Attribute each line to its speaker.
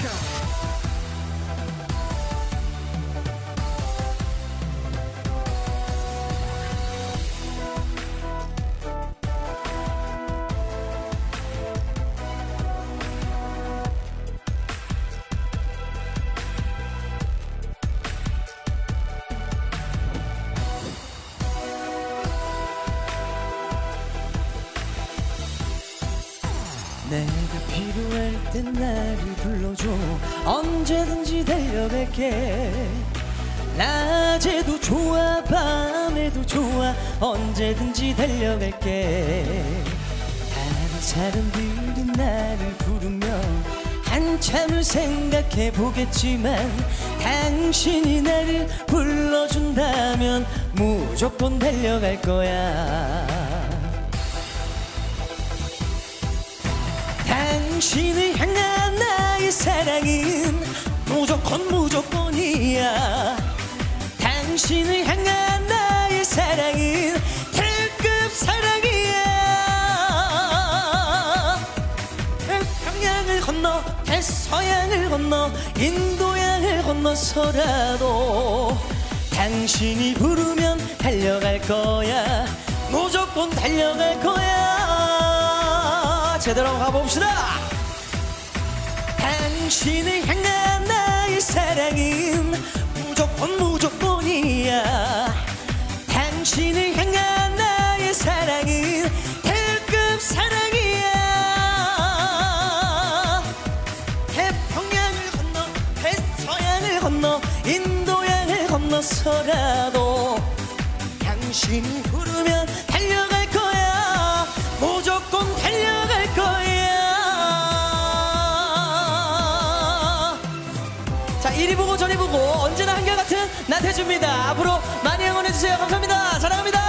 Speaker 1: 내가 필요할 땐 나를 불러줘. 언제든지 달려갈게. 낮에도 좋아 밤에도 좋아 언제든지 달려갈게. 다른 사람들이 나를 부르면 한참을 생각해 보겠지만 당신이 나를 불러준다면 무조건 달려갈 거야. 당신을 향한 나의 사랑은 무조건 무조건이야. 당신을 향한 나의 사랑은 특급 사랑이야. 태평양을 건너 대서양을 건너 인도양을 건너서라도 당신이 부르면 달려갈 거야. 무조건 달려갈 거야. 제대로 가봅시다. 당신을 향한 나의 사랑은 무조건 무조건이야. 당신을 향한 나의 사랑은 특급 사랑이야. 태평양을 건너 대서양을 건너 인도양을 건너서라도 당신이 부르면 달려갈 거야. 무조건 달려갈 거야. 자, 이리 보고 저리 보고 언제나 한결같은 나태주입니다. 앞으로 많이 응원해주세요. 감사합니다. 사랑합니다.